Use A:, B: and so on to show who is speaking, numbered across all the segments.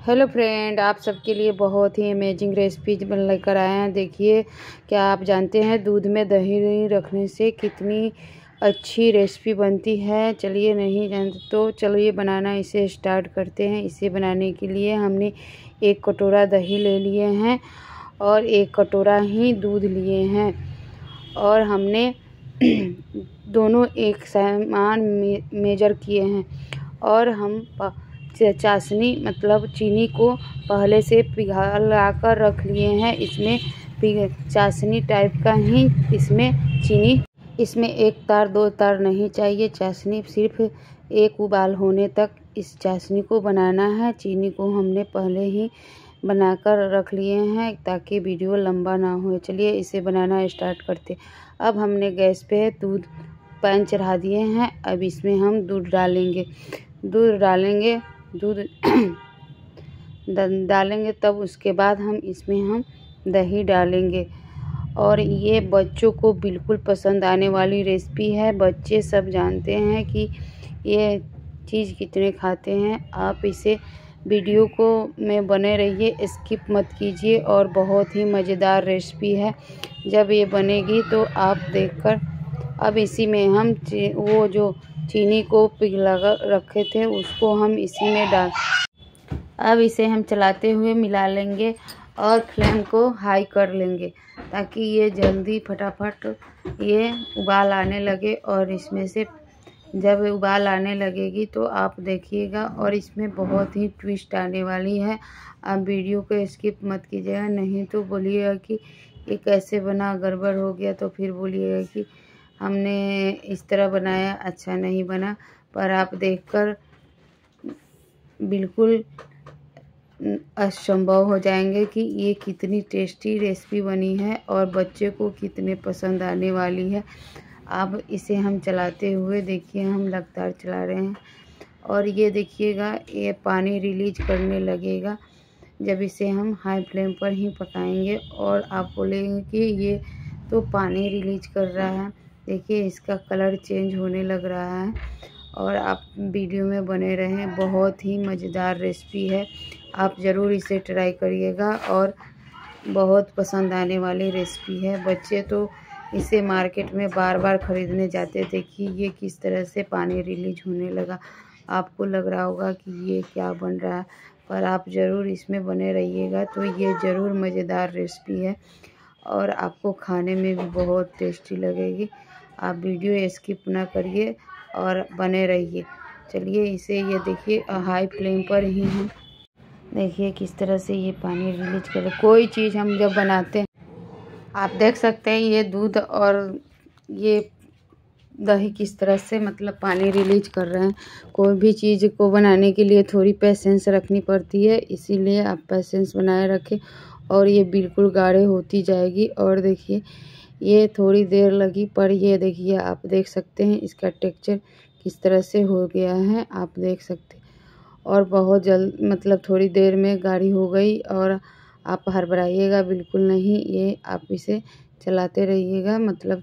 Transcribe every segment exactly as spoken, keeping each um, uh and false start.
A: Hello friend, आप सबके लिए बहुत ही अमेजिंग रेसिपी लेकर आए हैं। देखिए, क्या आप जानते हैं दूध में दही रखने से कितनी अच्छी रेसिपी बनती है? चलिए, नहीं जानते तो चलिए बनाना इसे स्टार्ट करते हैं। इसे बनाने के लिए हमने एक कटोरा दही ले लिए हैं और एक कटोरा ही दूध लिए हैं और हमने दोनों एक समान मेजर किए हैं और हम चाशनी मतलब चीनी को पहले से पिघला कर रख लिए हैं। इसमें चाशनी टाइप का ही इसमें चीनी, इसमें एक तार दो तार नहीं चाहिए। चाशनी सिर्फ एक उबाल होने तक इस चाशनी को बनाना है। चीनी को हमने पहले ही बनाकर रख लिए हैं ताकि वीडियो लंबा ना हो। चलिए इसे बनाना स्टार्ट करते। अब हमने गैस पे दूध पैन चढ़ा दिए हैं। अब इसमें हम दूध डालेंगे दूध डालेंगे दूध डालेंगे तब उसके बाद हम इसमें हम दही डालेंगे और ये बच्चों को बिल्कुल पसंद आने वाली रेसिपी है। बच्चे सब जानते हैं कि ये चीज़ कितने खाते हैं। आप इसे वीडियो को में बने रहिए, स्किप मत कीजिए और बहुत ही मज़ेदार रेसिपी है। जब ये बनेगी तो आप देखकर, अब इसी में हम वो जो चीनी को पिघला रखे थे उसको हम इसी में डाल अब इसे हम चलाते हुए मिला लेंगे और फ्लेम को हाई कर लेंगे ताकि ये जल्दी फटाफट ये उबाल आने लगे। और इसमें से जब उबाल आने लगेगी तो आप देखिएगा और इसमें बहुत ही ट्विस्ट आने वाली है। आप वीडियो को स्किप मत कीजिएगा, नहीं तो बोलिएगा कि ये कैसे बना, गड़बड़ हो गया, तो फिर बोलिएगा कि हमने इस तरह बनाया, अच्छा नहीं बना। पर आप देखकर बिल्कुल असंभव हो जाएंगे कि ये कितनी टेस्टी रेसिपी बनी है और बच्चे को कितने पसंद आने वाली है। अब इसे हम चलाते हुए देखिए, हम लगातार चला रहे हैं और ये देखिएगा ये पानी रिलीज करने लगेगा जब इसे हम हाई फ्लेम पर ही पकाएंगे। और आप बोलेंगे कि ये तो पानी रिलीज कर रहा है, देखिए इसका कलर चेंज होने लग रहा है। और आप वीडियो में बने रहें, बहुत ही मज़ेदार रेसिपी है। आप ज़रूर इसे ट्राई करिएगा और बहुत पसंद आने वाली रेसिपी है। बच्चे तो इसे मार्केट में बार बार ख़रीदने जाते। देखिए ये किस तरह से पानी रिलीज होने लगा। आपको लग रहा होगा कि ये क्या बन रहा है, पर आप ज़रूर इसमें बने रहिएगा तो ये ज़रूर मज़ेदार रेसिपी है और आपको खाने में भी बहुत टेस्टी लगेगी। आप वीडियो स्किप ना करिए और बने रहिए। चलिए इसे ये देखिए हाई फ्लेम पर ही हम देखिए किस तरह से ये पानी रिलीज कर। कोई चीज़ हम जब बनाते हैं, आप देख सकते हैं ये दूध और ये दही किस तरह से मतलब पानी रिलीज कर रहे हैं। कोई भी चीज़ को बनाने के लिए थोड़ी पेशेंस रखनी पड़ती है, इसीलिए आप पेशेंस बनाए रखें और ये बिल्कुल गाढ़े होती जाएगी। और देखिए ये थोड़ी देर लगी, पर ये देखिए आप देख सकते हैं इसका टेक्सचर किस तरह से हो गया है, आप देख सकते हैं। और बहुत जल्द मतलब थोड़ी देर में गाढ़ी हो गई और आप हड़बड़ाइएगा बिल्कुल नहीं, ये आप इसे चलाते रहिएगा। मतलब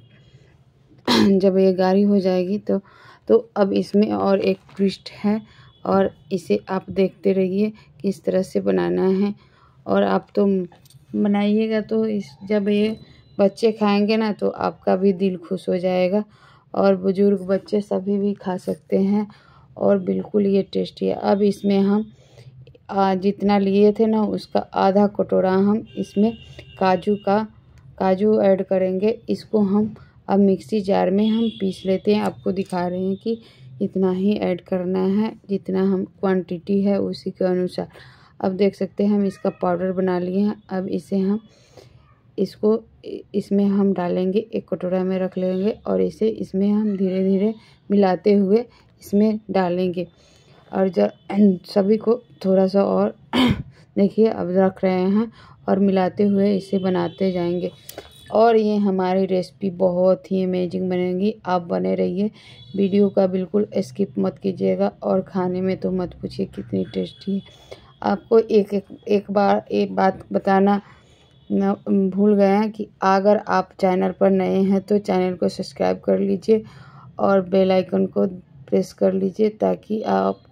A: जब ये गाढ़ी हो जाएगी तो तो अब इसमें और एक ट्विस्ट है और इसे आप देखते रहिए किस तरह से बनाना है। और आप तो बनाइएगा तो इस जब ये बच्चे खाएंगे ना तो आपका भी दिल खुश हो जाएगा और बुजुर्ग बच्चे सभी भी खा सकते हैं और बिल्कुल ये टेस्टी है। अब इसमें हम जितना लिए थे ना उसका आधा कटोरा हम इसमें काजू का काजू ऐड करेंगे। इसको हम अब मिक्सी जार में हम पीस लेते हैं। आपको दिखा रहे हैं कि इतना ही ऐड करना है, जितना हम क्वांटिटी है उसी के अनुसार। अब देख सकते हैं हम इसका पाउडर बना लिए हैं। अब इसे हम इसको इसमें हम डालेंगे, एक कटोरा में रख लेंगे और इसे इसमें हम धीरे धीरे मिलाते हुए इसमें डालेंगे और जब सभी को थोड़ा सा और देखिए अब रख रहे हैं और मिलाते हुए इसे बनाते जाएंगे और ये हमारी रेसिपी बहुत ही अमेजिंग बनेगी। आप बने रहिए, वीडियो का बिल्कुल स्किप मत कीजिएगा और खाने में तो मत पूछिए कितनी टेस्टी है। आपको एक एक, एक बार एक बात बताना न भूल गए हैं कि अगर आप चैनल पर नए हैं तो चैनल को सब्सक्राइब कर लीजिए और बेल आइकन को प्रेस कर लीजिए ताकि आपको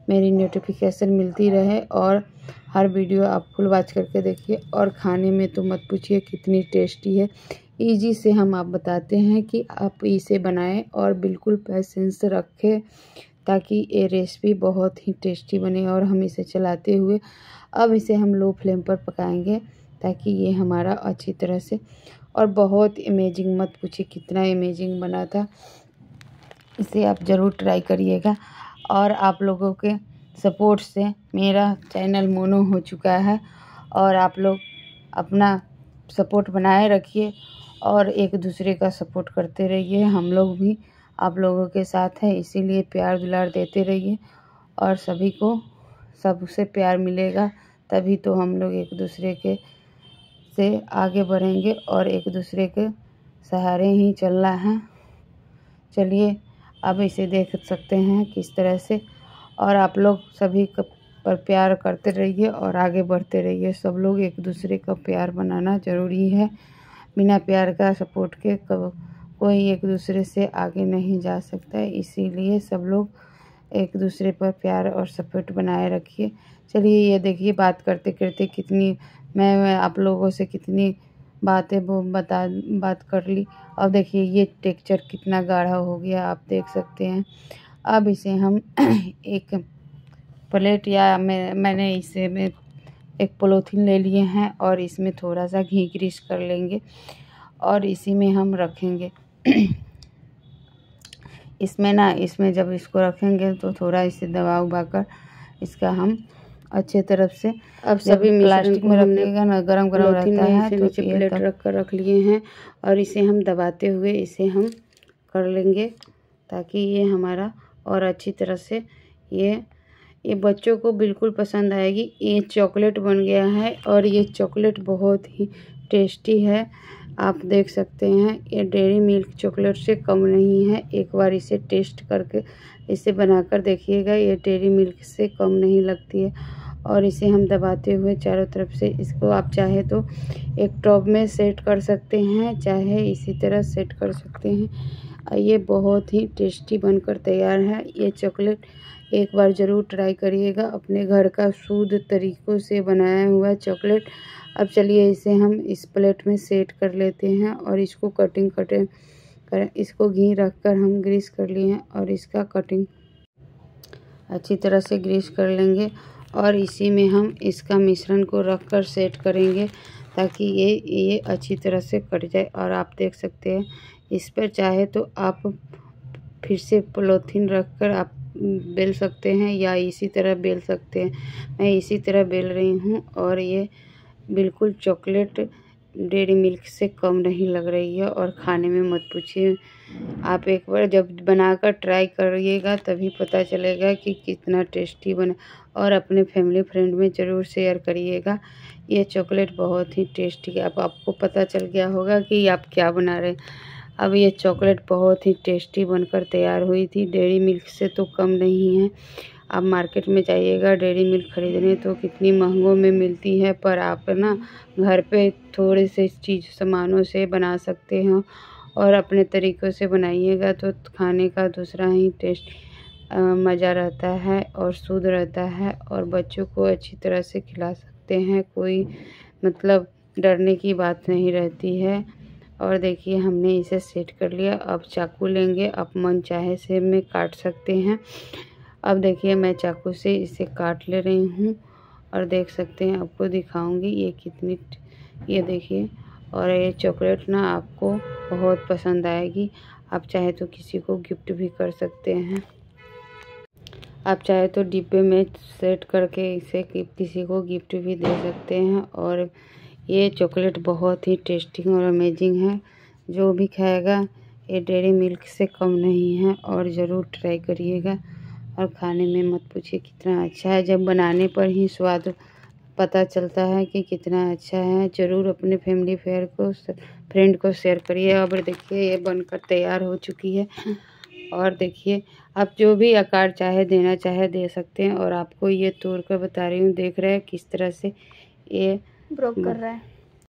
A: मेरी नोटिफिकेशन मिलती रहे और हर वीडियो आप फुल वॉच करके देखिए। और खाने में तो मत पूछिए कितनी टेस्टी है। इजी से हम आप बताते हैं कि आप इसे बनाएं और बिल्कुल पेशेंस रखें ताकि ये रेसिपी बहुत ही टेस्टी बने। और हम इसे चलाते हुए अब इसे हम लो फ्लेम पर पकाएंगे ताकि ये हमारा अच्छी तरह से, और बहुत अमेजिंग, मत पूछिए कितना अमेजिंग बना था। इसे आप ज़रूर ट्राई करिएगा। और आप लोगों के सपोर्ट से मेरा चैनल मोनो हो चुका है और आप लोग अपना सपोर्ट बनाए रखिए और एक दूसरे का सपोर्ट करते रहिए। हम लोग भी आप लोगों के साथ हैं, इसीलिए प्यार दुलार देते रहिए और सभी को सबसे प्यार मिलेगा तभी तो हम लोग एक दूसरे के से आगे बढ़ेंगे और एक दूसरे के सहारे ही चलना है। चलिए अब इसे देख सकते हैं किस तरह से, और आप लोग सभी पर प्यार करते रहिए और आगे बढ़ते रहिए। सब लोग एक दूसरे का प्यार बनाना ज़रूरी है। बिना प्यार का सपोर्ट के कब कोई एक दूसरे से आगे नहीं जा सकता है, इसीलिए सब लोग एक दूसरे पर प्यार और सपोर्ट बनाए रखिए। चलिए ये देखिए बात करते करते कितनी मैं, मैं आप लोगों से कितनी बातें वो बता बात कर ली। अब देखिए ये टेक्सचर कितना गाढ़ा हो गया, आप देख सकते हैं। अब इसे हम एक प्लेट या मैं मैंने इसे में एक पॉलीथीन ले लिए हैं और इसमें थोड़ा सा घी ग्रीस कर लेंगे और इसी में हम रखेंगे। इसमें ना इसमें जब इसको रखेंगे तो थोड़ा इसे दबा उबा कर इसका हम अच्छे तरफ से, अब सभी प्लास्टिक में रखिएगा ना, गरम गरम रहता है तो नीचे प्लेट रख कर रख लिए हैं और इसे हम दबाते हुए इसे हम कर लेंगे ताकि ये हमारा और अच्छी तरह से ये ये बच्चों को बिल्कुल पसंद आएगी। ये चॉकलेट बन गया है और ये चॉकलेट बहुत ही टेस्टी है। आप देख सकते हैं ये डेयरी मिल्क चॉकलेट से कम नहीं है। एक बार इसे टेस्ट करके इसे बनाकर देखिएगा, ये डेयरी मिल्क से कम नहीं लगती है। और इसे हम दबाते हुए चारों तरफ से इसको आप चाहे तो एक टॉप में सेट कर सकते हैं, चाहे इसी तरह सेट कर सकते हैं। ये बहुत ही टेस्टी बनकर तैयार है। ये चॉकलेट एक बार ज़रूर ट्राई करिएगा, अपने घर का शुद्ध तरीक़ों से बनाया हुआ चॉकलेट। अब चलिए इसे हम इस प्लेट में सेट कर लेते हैं और इसको कटिंग कटिंग कर इसको घी रखकर हम ग्रीस कर लिए हैं और इसका कटिंग अच्छी तरह से ग्रीस कर लेंगे और इसी में हम इसका मिश्रण को रख कर सेट करेंगे ताकि ये ये अच्छी तरह से कट जाए। और आप देख सकते हैं इस पर चाहे तो आप फिर से पॉलीथीन रख कर आप बेल सकते हैं या इसी तरह बेल सकते हैं। मैं इसी तरह बेल रही हूँ और ये बिल्कुल चॉकलेट डेयरी मिल्क से कम नहीं लग रही है और खाने में मत पूछिए। आप एक बार जब बनाकर ट्राई करिएगा तभी पता चलेगा कि कितना टेस्टी बना, और अपने फैमिली फ्रेंड में ज़रूर शेयर करिएगा। ये चॉकलेट बहुत ही टेस्टी है। अब आपको पता चल गया होगा कि आप क्या बना रहे हैं। अब ये चॉकलेट बहुत ही टेस्टी बनकर तैयार हुई थी, डेयरी मिल्क से तो कम नहीं है। आप मार्केट में जाइएगा डेयरी मिल्क खरीदने तो कितनी महंगों में मिलती है, पर आप ना घर पे थोड़े से चीज़ सामानों से बना सकते हैं और अपने तरीक़ों से बनाइएगा तो खाने का दूसरा ही टेस्ट मज़ा रहता है और शुद्ध रहता है और बच्चों को अच्छी तरह से खिला सकते हैं। कोई मतलब डरने की बात नहीं रहती है। और देखिए हमने इसे सेट कर लिया। अब चाकू लेंगे, आप मन चाहे से में काट सकते हैं। अब देखिए मैं चाकू से इसे काट ले रही हूँ और देख सकते हैं, आपको दिखाऊंगी ये कितनी, ये देखिए। और ये चॉकलेट ना आपको बहुत पसंद आएगी। आप चाहे तो किसी को गिफ्ट भी कर सकते हैं। आप चाहे तो डिब्बे में सेट करके इसे किसी को गिफ्ट भी दे सकते हैं। और ये चॉकलेट बहुत ही टेस्टी और अमेजिंग है। जो भी खाएगा ये डेयरी मिल्क से कम नहीं है और ज़रूर ट्राई करिएगा। और खाने में मत पूछिए कितना अच्छा है, जब बनाने पर ही स्वाद पता चलता है कि कितना अच्छा है। ज़रूर अपने फैमिली फेयर को फ्रेंड को शेयर करिए। अब देखिए ये बनकर तैयार हो चुकी है और देखिए आप जो भी आकार चाहे देना चाहे दे सकते हैं। और आपको ये तोड़ कर बता रही हूँ, देख रहे हैं किस तरह से ये
B: ब्रोक कर रहा है।